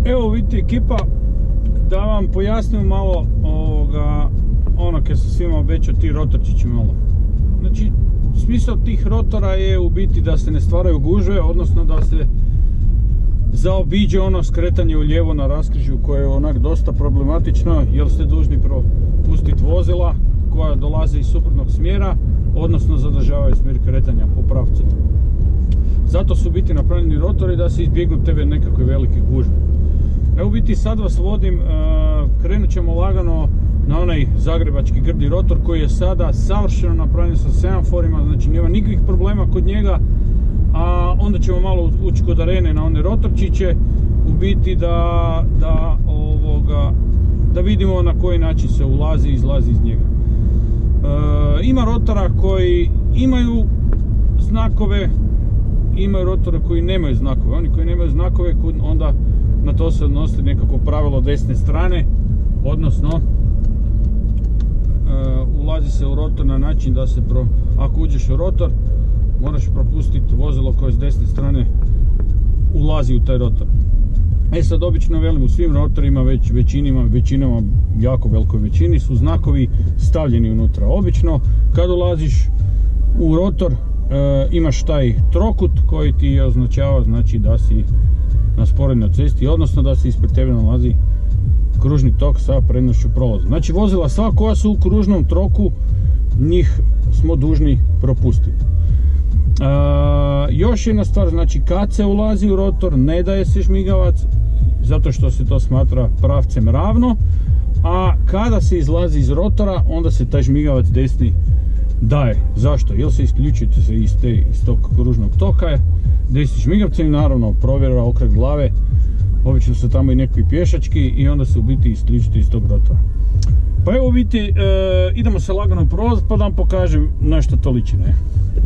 Evo vidite ekipa, da vam pojasnim malo ono kad sam svima obećao, ti rotorčići malo. Znači, smisao tih rotora je u biti da se ne stvaraju gužve, odnosno da se zaobiđe ono skretanje u lijevo na raskrižju koje je onak dosta problematično, jer ste dužni propustiti vozila koja dolaze iz suprotnog smjera, odnosno zadržavaju smjer kretanja po pravcu. Zato su u biti napravljeni rotori da se izbjegnu tebe nekakve velike gužve. Evo u biti sad vas vodim, krenut ćemo lagano na onaj zagrebački grdi rotor koji je sada savršeno napravljen sa semaforima, znači nema nikakvih problema kod njega, a onda ćemo malo ući kod arene na one rotorčiće, u biti da vidimo na koji način se ulazi i izlazi iz njega. Ima rotora koji imaju znakove, imaju rotore koji nemaju znakove. Oni koji nemaju znakove, onda na to se odnosi nekako pravilo desne strane, odnosno ulazi se u rotor na način da se ako uđeš u rotor moraš propustiti vozilo koje s desne strane ulazi u taj rotor. Sad obično velim, u svim rotorima većinama, jako velikoj većini su znakovi stavljeni unutra. Obično kad ulaziš u rotor imaš taj trokut koji ti označava, znači da si na sporednoj cesti, odnosno da se ispred tebe nalazi kružni tok sa prednošću prolaza. Znači vozila sva koja su u kružnom toku, njih smo dužni propustiti. Još jedna stvar, znači kad se ulazi u rotor ne daje se žmigavac, zato što se to smatra pravcem ravno, a kada se izlazi iz rotora onda se taj žmigavac desni daje. Zašto? Jer se isključujete se iz tog kružnog toka desni žmigavcem i naravno provjera okret glave, obično su tamo i neki pješački i onda se u biti isključite iz tog rotora. Pa evo vidite, idemo se lagano prolaziti pa da vam pokažem na što to liči, ne?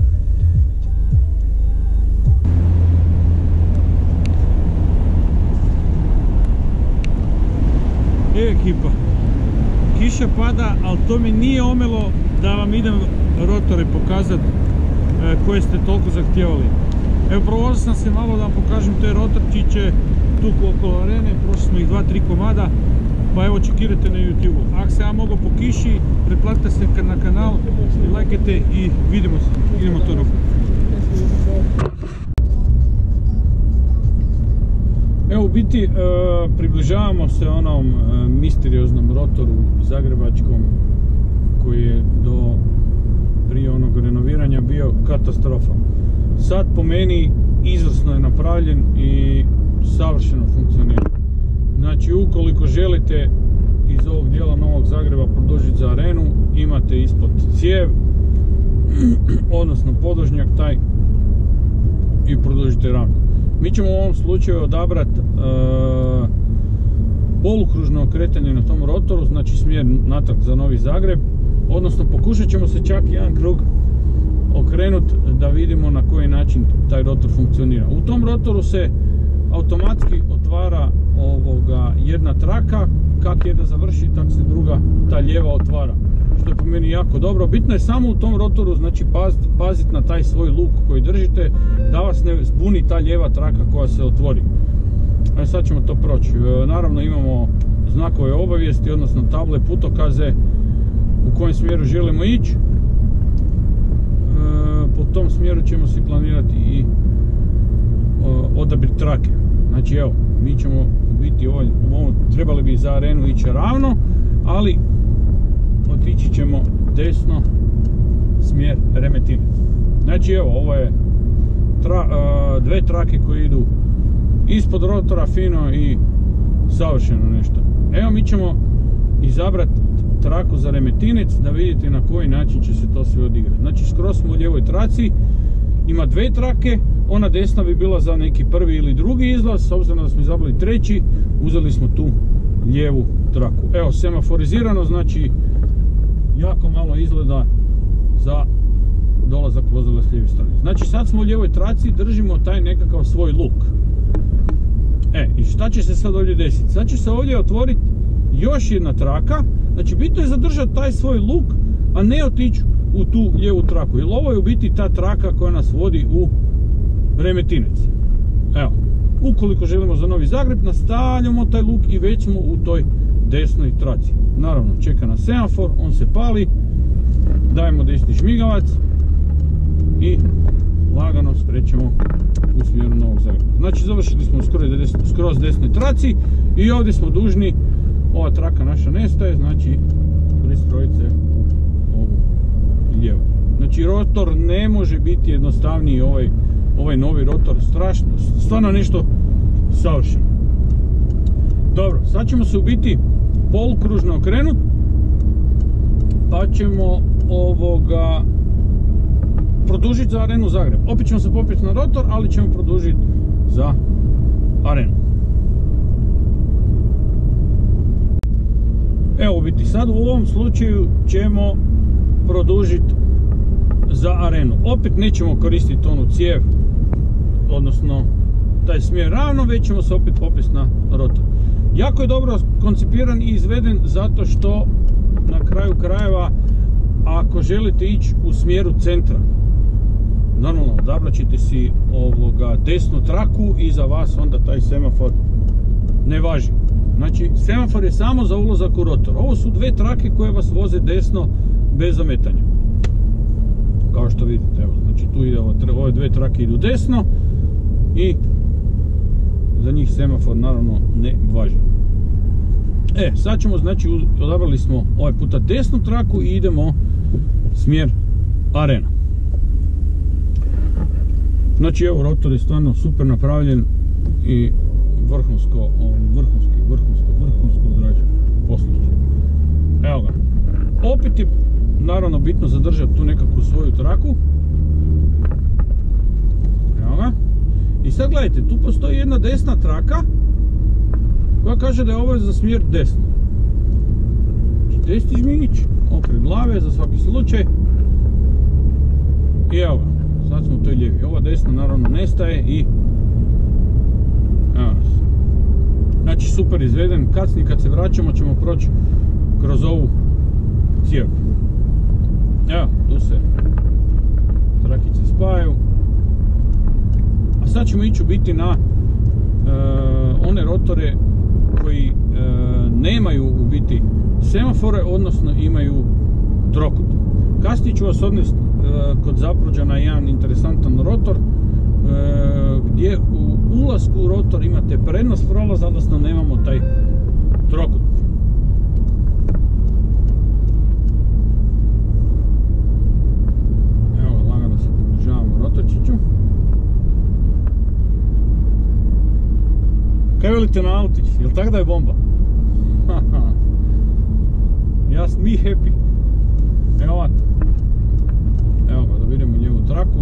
Evo ekipa, kiša pada, ali to mi nije omelo da vam idem rotore pokazati koje ste toliko zahtijevali. Evo provozio sam se malo da vam pokažem te rotorčiće tu okolo arene, prošli smo ih 2-3 komada, pa evo čekirajte na YouTube-u. Ako se ja mogu po kiši, pretplatite se na kanal, lajkajte i vidimo se, idemo to robu. Evo u biti približavamo se onom misterioznom rotoru zagrebačkom koji je prije onog renoviranja bio katastrofa. Sad po meni izvrsno je napravljen i savršeno funkcionira. Znači ukoliko želite iz ovog dijela Novog Zagreba produžiti za arenu, imate ispod cijev, odnosno podvožnjak taj i produžite ravno. Mi ćemo u ovom slučaju odabrati polukružno okretanje na tom rotoru, znači smjer natrag za Novi Zagreb, odnosno pokušat ćemo se čak jedan krug okrenuti da vidimo na koji način taj rotor funkcionira. U tom rotoru se automatski otvara jedna traka, kak jedna završi, tak se druga, ta lijeva otvara, što je po meni jako dobro. Bitno je samo u tom rotoru, znači paziti na taj svoj luk koji držite, da vas ne zbuni ta lijeva traka koja se otvori. Sad ćemo to proći. Naravno imamo znakove obavijesti, odnosno table putokaze u kojem smjeru želimo ići. Po tom smjeru ćemo si planirati i odabir trake. Znači evo, mi ćemo biti trebali bi za arenu ići ravno, ali otići ćemo desno, smjer Remetinec. Znači evo, ovo je dve trake koje idu ispod rotora fino i savršeno nešto. Evo mi ćemo izabrati traku za Remetinec da vidite na koji način će se to sve odigrati. Znači skroz smo u lijevoj traci, ima dve trake, ona desna bi bila za neki prvi ili drugi izlaz, s obzirom da smo izabrali treći, uzeli smo tu lijevu traku. Evo, semaforizirano, znači jako malo izgleda za dolazak vozila s lijeve strane. Znači sad smo u lijevoj traci, držimo taj nekakav svoj luk. I šta će se sad ovdje desiti? Sad će se ovdje otvoriti još jedna traka, znači bitno je zadržati taj svoj luk, a ne otići u tu lijevu traku, jer ovo je u biti ta traka koja nas vodi u Remetinec. Evo, Ukoliko želimo za Novi Zagreb, nastavljamo taj luk i već smo u toj desnoj traci. Naravno, čeka nas semafor, on se pali, dajemo desni žmigavac i lagano skrećemo u smjeru Novog Zagreba. Znači, završili smo skroz desnoj traci i ovdje smo dužni, ova traka naša nestaje, znači pristrojiti se u ovu lijevu. Znači, rotor ne može biti jednostavniji, ovaj novi rotor, strašno, stvarno nešto savršeno. Dobro, sad ćemo se u biti polukružno okrenuti, pa ćemo produžiti za Arenu Zagreb. Opet ćemo se popeti na rotor, ali ćemo produžiti za Arenu. Evo, u biti sad u ovom slučaju ćemo produžiti za Arenu. Opet nećemo koristiti onu cijev, odnosno taj smjer ravno, već ćemo se opet popesti na rotor. Jako je dobro koncipiran i izveden zato što na kraju krajeva, ako želite ići u smjeru centra, normalno odabrat ćete si desnu traku i za vas onda taj semafor ne važi. Znači, semafor je samo za ulazak u rotor. Ovo su dve trake koje vas voze desno bez ometanja. Kao što vidite, evo, znači tu ide ove dve trake idu desno i za njih semafor naravno ne važi. Sad ćemo, znači, odabrali smo ovaj puta desnu traku i idemo smjer Arena. Znači, evo, rotor je stvarno super napravljen i vrhunsko odrađen. Poslušajte. Evo ga. Opet je naravno bitno zadržati tu nekakvu svoju traku. Evo ga. I sad gledajte, tu postoji jedna desna traka koja kaže da je ovo za smjer desno. Desni žmigić, okret glave za svaki slučaj. I evo ga, sad smo u toj lijevi. Ova desna naravno nestaje i evo nas. Znači, super izveden. Kasnije kad se vraćamo ćemo proći kroz ovu cijev. Evo, tu se trakice spajaju. A sad ćemo ići u biti na one rotore koji nemaju u biti semafore, odnosno imaju trokut. Kasnije ću vas odnesti kod Zapruđa na jedan interesantan rotor gdje u ulasku u rotor imate prednost prolaza, odnosno nemamo taj trokut. Evo, lagano se približavamo rotorčiću. Kaj velite na autić? Jel tako da je bomba? Just me happy. Evo ovako. Evo ga, da vidimo njegovu traku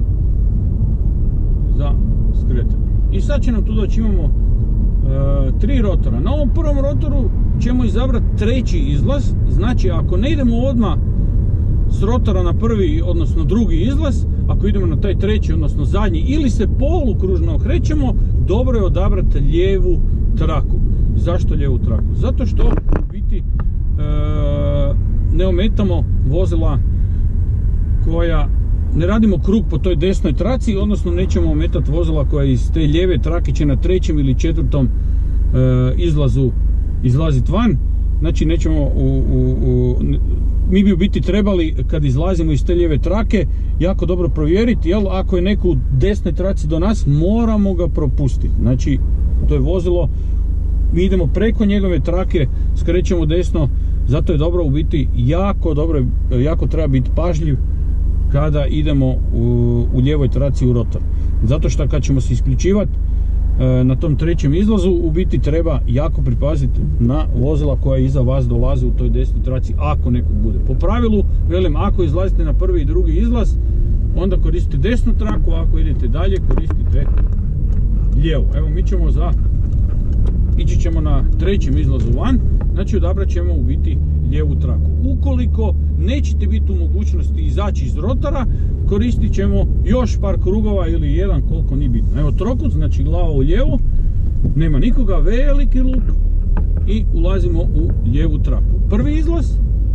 za skretanje. I sad će nam tu doći, imamo 3 rotora. Na ovom prvom rotoru ćemo izabrati treći izlaz. Znači, ako ne idemo odmah s rotora na prvi, odnosno drugi izlaz, ako idemo na taj treći, odnosno zadnji, ili se polukružno okrećemo, dobro je odabrati lijevu traku. Zašto lijevu traku? Zato što u biti ne ometamo vozila koja, ne radimo krug po toj desnoj traci, odnosno nećemo ometati vozila koja iz te lijeve trake će na trećem ili četvrtom izlazu izlaziti van. Znači, nećemo mi bi u biti trebali, kad izlazimo iz te lijeve trake, jako dobro provjeriti, jel, ako je neko u desnoj traci do nas, moramo ga propustiti. Znači, to je vozilo, mi idemo preko njegove trake, skrećemo desno, zato je dobro u biti jako treba biti pažljiv kada idemo u lijevoj traci u rotor. Zato što kad ćemo se isključivati na tom trećem izlazu, u biti treba jako pripaziti na vozila koja iza vas dolaze u toj desnoj traci, ako neko bude. Po pravilu, velim, ako izlazite na prvi i drugi izlaz, onda koristite desnu traku, a ako idete dalje, koristite lijevu. Evo, mi ćemo ići ćemo na trećem izlazu van, znači odabrat ćemo u biti lijevu traku. Ukoliko nećete biti u mogućnosti izaći iz rotora, koristit ćemo još par krugova ili jedan, koliko nije bitno. Evo trokut, znači glava u lijevo, nema nikoga, veliki luk i ulazimo u lijevu traku. Prvi izlaz,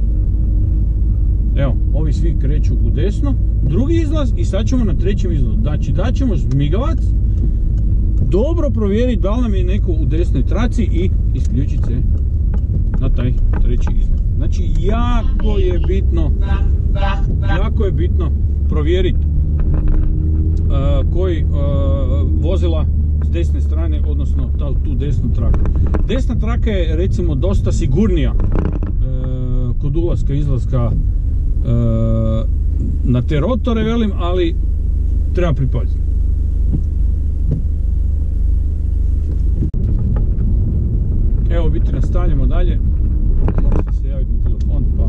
evo, ovi svi kreću u desno, drugi izlaz i sad ćemo na trećem izlazu. Znači daćemo žmigavac dobro provjeriti da li nam je neko u desnoj traci i isključiti se na taj treći izlaz. Znači jako je bitno provjeriti koji vozila s desne strane, odnosno tu desnu traku. Desna traka je recimo dosta sigurnija kod ulaska izlaska na te rotore, velim, ali treba pripaziti. Evo, biti nastavljamo dalje. Moram se javiti na telefon, pa...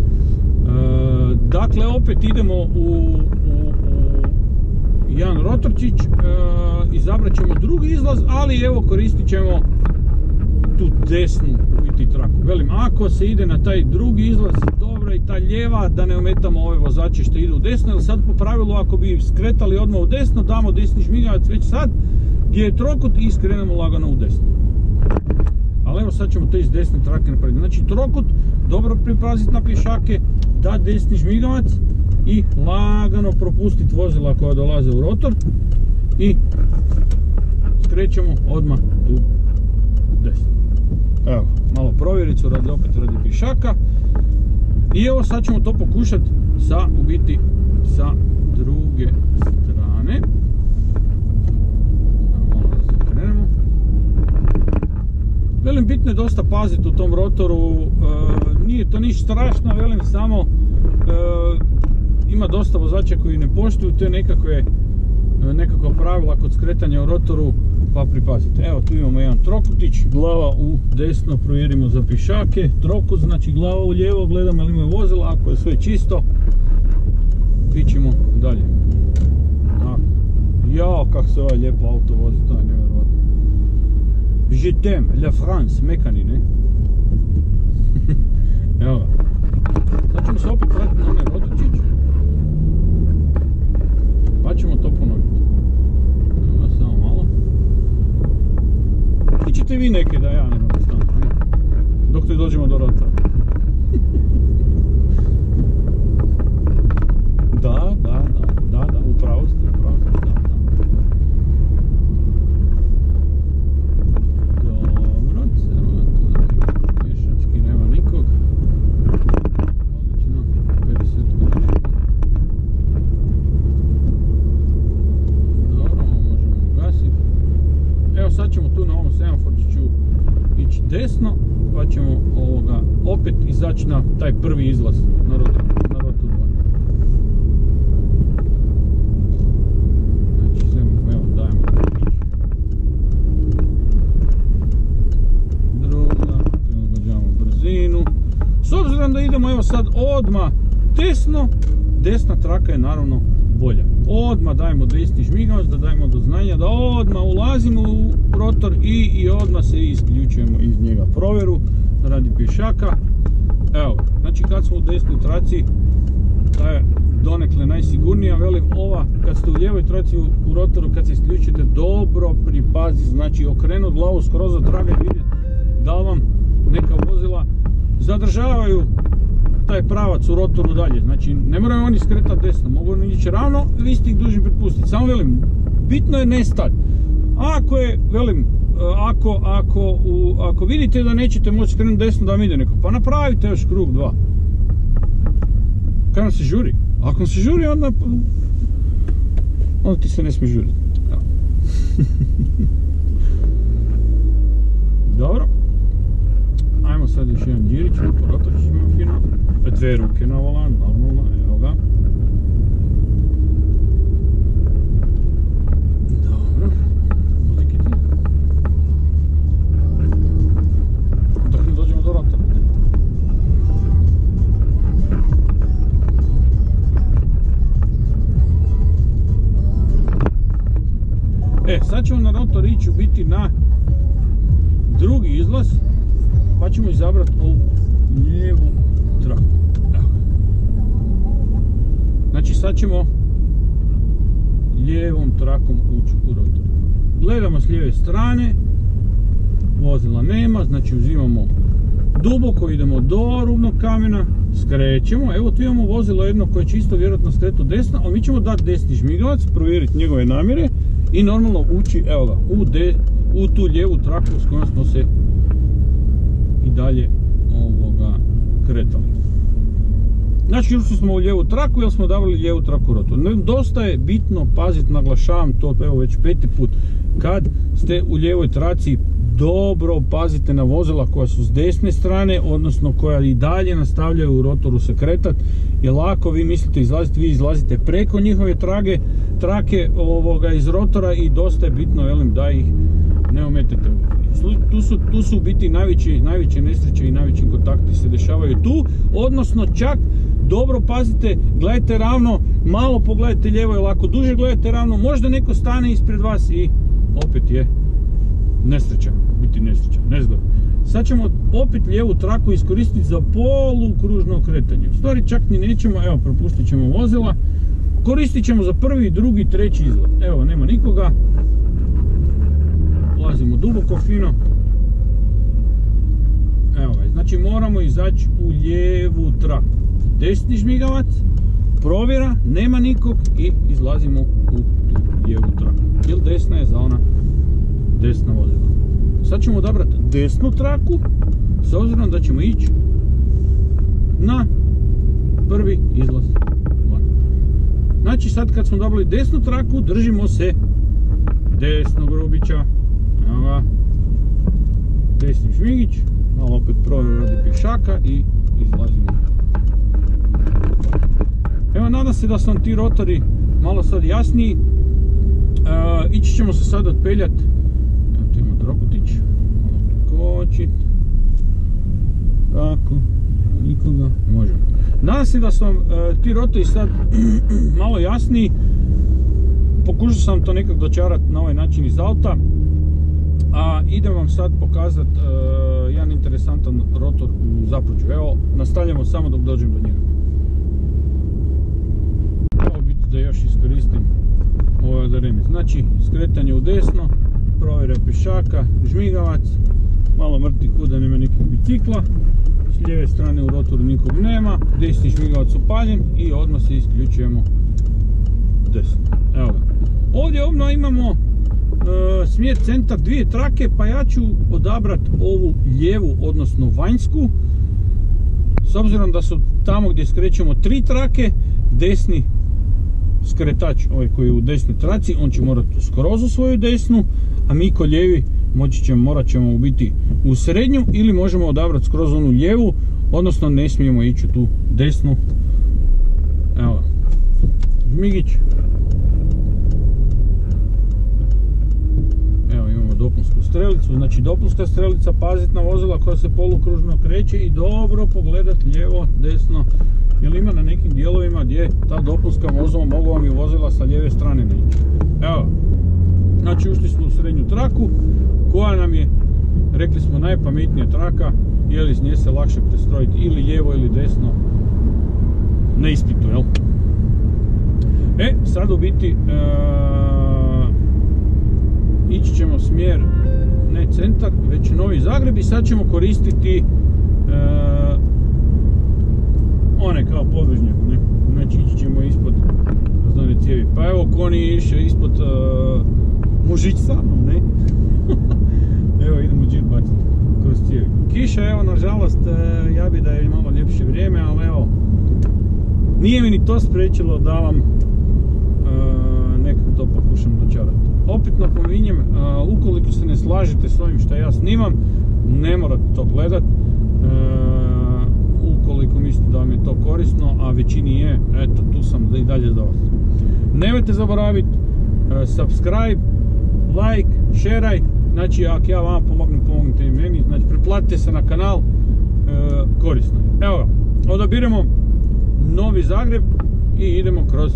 Dakle, opet idemo u jedan rotorčić, izabrat ćemo drugi izlaz, ali evo koristit ćemo tu desnu traku. Velim, ako se ide na taj drugi izlaz, dobro, i ta lijeva, da ne ometamo ove vozače što idu u desno, jer sad po pravilu ako bi skretali odmah u desno, damo desni žmigavac već sad, gdje je trokut, i skrenemo lagano u desno. Ali evo sad ćemo to iz desne trake napraviti. Znači trokut, dobro pripaziti na pješake, da desni žmigavac i lagano propustiti vozila koja dolaze u rotor i skrećemo odmah tu desno. Evo, malo provjericu opet radi pješaka. I evo sad ćemo to pokušati sa druge strane. Malo da se krenemo. Velim, bitno je dosta paziti u tom rotoru, nije to ništa strašno, velim, samo ima dosta vozača koji ne poštuju te nekakva pravila kod skretanja u rotoru, pa pripazite. Evo, tu imamo jedan trokutić, glava u desno, provjerimo za pješake, trokut, znači glava u lijevo, gledamo ili imaju vozila, ako je sve čisto, pićemo dalje. Jao, kako se ovaj lijepo auto vozi, to je nevjerojatno. Je t'aime, la France, mekani, ne? Evo ga. Sad ćemo se opet vratiti na onaj rotorčić, pa ćemo to ponoviti. Evo ga, samo malo. Ićete vi neke da ja ne mogu stati, ne? Dok ne dođemo do rotora. Da, upravo ste, da. Desno, pa ćemo opet izaći na taj prvi izlaz na rotor 2. Znači, evo, dajemo druga, prilagođavamo brzinu. S obzirom da idemo, evo sad odmah desno, desna traka je naravno bolja. Odmah dajemo desni žmigavac, da dajemo do znanja da odmah ulazimo u rotor i odmah se isključujemo iz njega. Provjeru radi pješaka. Evo, znači kad smo u desnoj traci, ta je donekle najsigurnija. Velim, ova kad ste u lijevoj traci u rotoru, kad se isključite, dobro pripazi, znači okrenut glavu skroz od traga i vidjeti da li vam neka vozila zadržavaju taj pravac u rotoru dalje. Znači ne moraju oni skretati desno, mogu oni ići ravno, vi ste ih dužni prepustiti. Samo velim, bitno je ne stati. Ako je, velim, ako vidite da nećete moći skrenuti desno da vam ide neko, pa napravite još krug 2. Kad vam se žuri? Ako vam se žuri, onda ti se ne smije žuriti. Dobro. Ajmo sad još jedan djirić, rotorčić ima fino. 2 ruke na volan, normalno, evo ga. Dobro. Muzikiti. Dok ne dođemo do rotora. Sad ćemo na rotor ići u biti na drugi izlaz, pa ćemo izabrati ovu lijevu traku. Znači sad ćemo lijevom trakom ući u rotor. Gledamo s lijeve strane, vozila nema, znači uzimamo duboko, idemo do rubnog kamena, skrećemo. Evo tu imamo vozilo jedno koje će isto vjerojatno skretu desno, ali mi ćemo dati desni žmigavac, provjeriti njegove namjere i normalno ući, evo ga, u tu lijevu traku s kojom smo se i dalje kretali. Znači ušli smo u lijevu traku jer smo davali lijevu traku rotor. Dosta je bitno paziti, naglašavam to evo već 5. put, kad ste u lijevoj traci dobro pazite na vozila koja su s desne strane, odnosno koja i dalje nastavljaju u rotoru se kretat, jer ako vi mislite izlaziti, vi izlazite preko njihove trake iz rotora i dosta je bitno da ih ne ometete. Tu su u biti najveće nesreće i najveći kontakti se dešavaju tu, odnosno čak dobro pazite, gledajte ravno, malo pogledajte lijevo, jer ako duže gledajte ravno, možda neko stane ispred vas i opet je nesreća, nezgod. Sad ćemo opet lijevu traku iskoristiti za polukružno okretanje. U stvari čak ni nećemo, evo propustit ćemo vozila, koristit ćemo za prvi, drugi, treći izlaz. Evo, nema nikoga. Ulazimo duboko, fino. Evo ga, znači moramo izaći u lijevu traku. Desni žmigavac, provjera, nema nikog i izlazimo u tu lijevu traku. Ili desna je za ona desna vozila. Sad ćemo odabrati desnu traku, s obzirom da ćemo ići na prvi izlaz van. Znači sad kad smo dobili desnu traku, držimo se desnog rubića. Evo ga. Desni žmigić, malo opet provjeru radi pješaka i izlazimo. Evo, nadam se da su vam ti rotori malo sad jasniji. Ići ćemo se sad otpeljati. Evo, tu ima Drokutić. Malo prikočit. Tako. Nikoga. Možemo. Nadam se da su vam ti rotori sad malo jasniji. Pokušao sam to nekako dočarati na ovaj način iz auta. A idem vam sad pokazati jedan interesantan rotor u Zapruđu. Evo, nastavljamo samo dok dođem do njega. Evo biti da još iskoristim ovaj remis. Znači, skretanje u desno, provjera pješaka, žmigavac, malo mrtvi kud da nema nekog bicikla, s lijeve strane u rotoru nikog nema, desni žmigavac upaljen i odmah se isključujemo desno. Evo ga. Ovdje odmah imamo smjer centar, dvije trake, pa ja ću odabrati ovu lijevu, odnosno vanjsku, s obzirom da su tamo gdje skrećemo 3 trake, desni skretač, ovaj koji je u desnoj traci, on će morati skroz u svoju desnu, a mi ko lijevi morat ćemo biti u srednju ili možemo odabrati skroz onu lijevu, odnosno ne smijemo ići u tu desnu. Evo, žmigić. Dopunsku strelicu, znači dopunska strelica, paziti na vozila koja se polukružno kreće i dobro pogledati lijevo, desno, jer ima na nekim dijelovima gdje ta dopunska vozila mogu vam i vozila sa lijeve strane ne ići. Evo, znači ušli smo u srednju traku, koja nam je, rekli smo, najpametnija traka, jer iz nje se lakše prestrojiti ili lijevo ili desno na ispitu, jel? Sad u biti ići ćemo smjer, ne centar, već Novi Zagreb i sad ćemo koristiti one kao podvežnjak, znači ići ćemo ispod razdane cijevi. Pa evo, ko nije išao ispod Mužić sa mnom, ne? Evo, idemo džir baciti kroz cijevi. Kiša, evo, nažalost, ja bi da je malo ljepše vrijeme, ali evo, nije mi ni to spriječilo da vam nekako to pokušam dočarati. Opet napominjem, ukoliko se ne slažete s ovim što ja snimam, ne morate to gledat. Ukoliko mislite da vam je to korisno, a većini je, eto, tu sam i dalje za vas. Nemojte zaboraviti subscribe, like, šeraj, znači ako ja vama pomognem, pomognite i meni, znači pretplatite se na kanal, korisno je. Evo ga, odabiremo Novi Zagreb i idemo kroz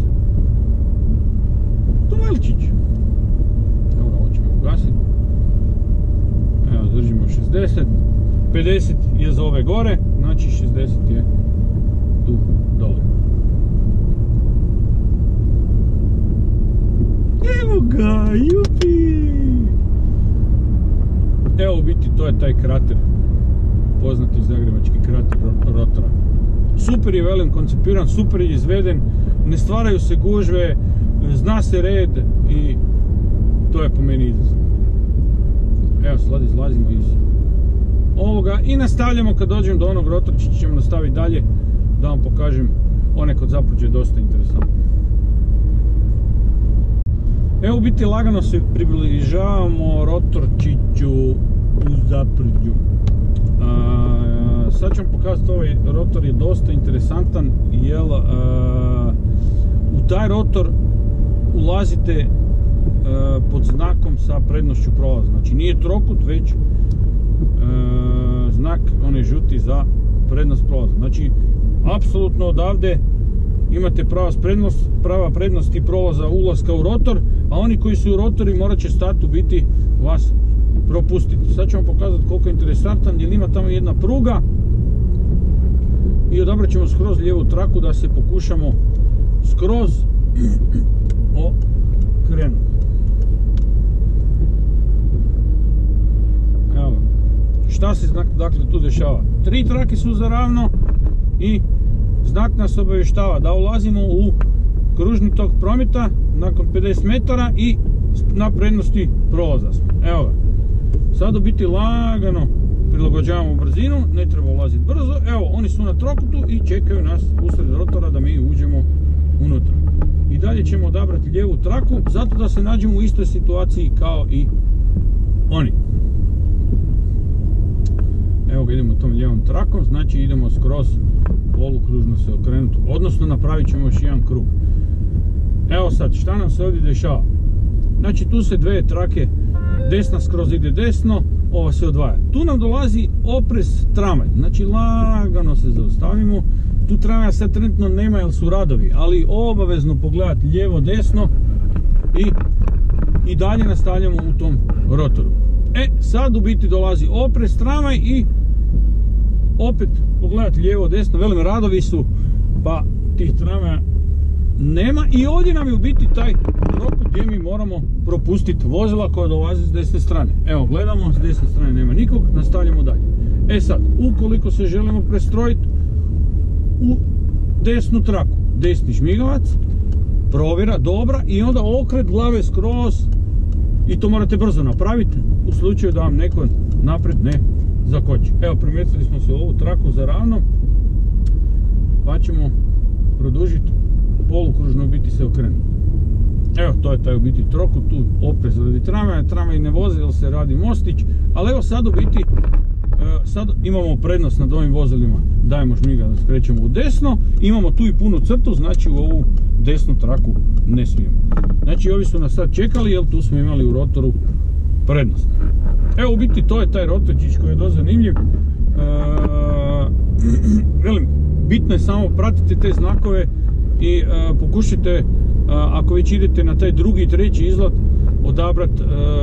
tunelčić. Evo ga, ovo ćemo ugasiti. Evo, držimo 60. 50 je za ove gore, znači 60 je tu dole. Evo ga, jupi! Evo, u biti, to je taj krater, poznati zagrebački krater rotora. Super je, velim, koncipiran, super je izveden, ne stvaraju se gužve, zna se red i To je po meni izazov. Evo sad izlazimo iz ovoga i nastavljamo. Kad dođem do onog rotorčića ćemo nastaviti dalje da vam pokažem one kod Zaprđa je dosta interesantno. Evo u biti lagano se približavamo rotorčiću u Zaprđu. Sad ću vam pokazati, ovaj rotor je dosta interesantan jer u taj rotor ulazite pod znakom sa prednošću prolaza. Znači nije trokut, već znak onaj žuti za prednost prolaza. Znači apsolutno odavde imate prava prednost i prolaza ulaska u rotor, a oni koji su u rotori morat će stati u biti vas propustiti. Sad ću vam pokazati koliko je interesantan, jer ima tamo jedna pruga i odabrat ćemo skroz lijevu traku da se pokušamo skroz okrenuti. Evo, šta se dakle tu dešava? 3 trake su za ravno i znak nas obavještava da ulazimo u kružni tok prometa nakon 50 metara i na prednosti prolaza smo. Evo ga. Sad u biti lagano prilagođavamo brzinu, ne treba ulaziti brzo. Evo, oni su na trokutu i čekaju nas usred rotora da mi uđemo unutra. I dalje ćemo odabrati lijevu traku, zato da se nađemo u istoj situaciji kao i oni. Evo ga, idemo tom lijevom trakom, znači idemo skroz polukružno se okrenuti, odnosno napravit ćemo još jedan krug. Evo sad, šta nam se ovdje dešava? Znači tu se dvije trake, desna skroz ide desno, ova se odvaja. Tu nam dolazi oprez tramvaj, znači lagano se zaustavimo. Tu tramvaja sad trenutno nema jer su radovi, ali obavezno pogledati lijevo desno i dalje nastavljamo u tom rotoru. Sad u biti dolazi oprez tramvaj i opet pogledati lijevo desno, velim radovi su pa tih tramvaja nema i ovdje nam je u biti taj trokut gdje mi moramo propustiti vozila koja dolazi s desne strane. Evo gledamo, s desne strane nema nikog, nastavljamo dalje. Sad, ukoliko se želimo prestrojiti u desnu traku, desni žmigavac, provjera, dobra, i onda okret glave skroz i to morate brzo napraviti u slučaju da vam neko naprijed ne zakoči. Evo, primijetili smo se u ovu traku za ravno, pa ćemo produžiti polukružno, biti se okrenuti. Evo, to je taj u biti trokut, tu oprez radi tramvaja, tramvaj ne vozi jer se radi mostić, ali evo sad u biti sad imamo prednost nad ovim vozilima, dajemo žmiga da skrećemo u desno, imamo tu i punu crtu, znači u ovu desnu traku ne smijemo. Znači ovi su nas sad čekali jer tu smo imali u rotoru prednost. Evo u biti to je taj rotorčić koji je dosta zanimljiv. Velim, bitno je samo pratite te znakove i pokušajte, ako već idete na taj drugi i treći izlet, odabrati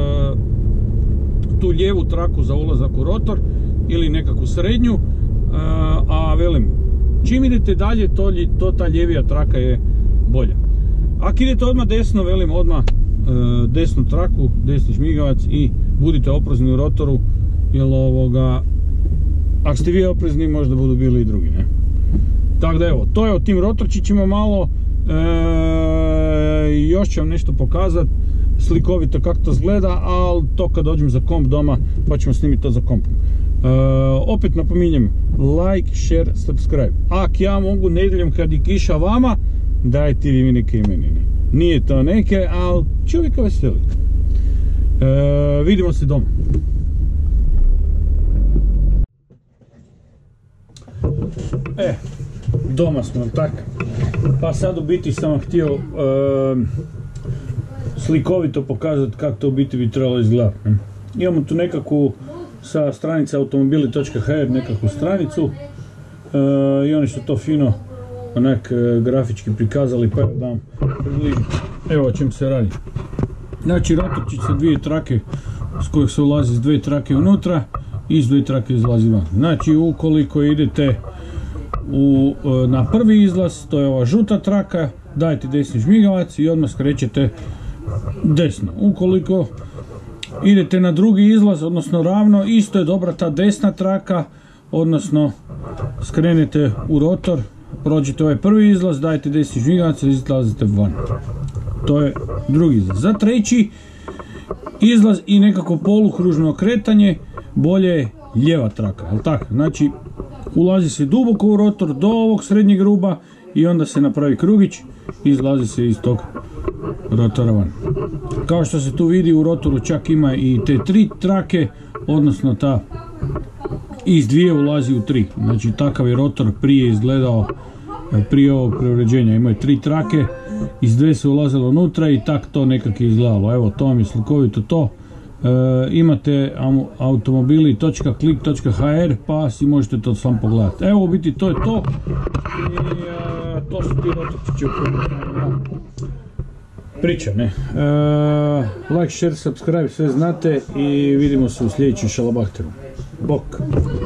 tu lijevu traku za ulazak u rotor ili nekakvu srednju, a velim, čim idete dalje, to ta lijevija traka je bolja. Ako idete odmah desno, velim, odmah desnu traku, desni žmigavac i budite oprezni u rotoru, jer ako ste vi oprezni, možda budu bili i drugi, ne? Tako da evo, to je o tim rotorčićima malo, još ću vam nešto pokazati slikovito kako to izgleda, ali to kad dođem za komp doma pa ćemo snimiti to za kompom. Opet napominjem, like, share, subscribe. Ako ja mogu nedjeljom kad je kiša vama, dajte vi mi neke imenine. Nije to neke, ali čovjeka veseli. Vidimo se doma. Doma smo, tako. Pa sad u biti sam htio slikovito pokazati kako to u biti bi trebalo izgledati. Imamo tu nekakvu sa stranice automobili.hr nekakvu stranicu i oni su to fino onak grafički prikazali, pa da vam približim. Evo o čem se radi. Znači rotorčić sa dvije trake s kojeg se ulazi s dvije trake unutra i s dvije trake izlazi van. Znači ukoliko idete na prvi izlaz, to je ova žuta traka, dajete desni žmigavac i odmah skrećete desno. Ukoliko idete na drugi izlaz, odnosno ravno, isto je dobra ta desna traka, odnosno skrenete u rotor, prođete ovaj prvi izlaz, dajete desni žmigavac i izlazite van. To je drugi izlaz. Za treći izlaz i nekako polukružno okretanje, bolje je lijeva traka, jel tako? Znači, ulazi se duboko u rotor do ovog srednjeg ruba i onda se napravi krugić i izlazi se iz tog rotora van. Kao što se tu vidi, u rotoru čak ima i te 3 trake, odnosno ta iz 2 ulazi u 3. Znači, takav je rotor prije izgledao, prije ovog preuređenja. Imaju 3 trake, iz 2 se ulazilo unutra i tak to nekak je izgledalo. Evo, to vam je slikovito to. Imate automobili.klik.hr pa si možete to sam pogledati. Evo, u biti to je to. I to su ti rotorčići u priča, ne? Like, share, subscribe, sve znate i vidimo se u sljedećem šalabahteru. Bok!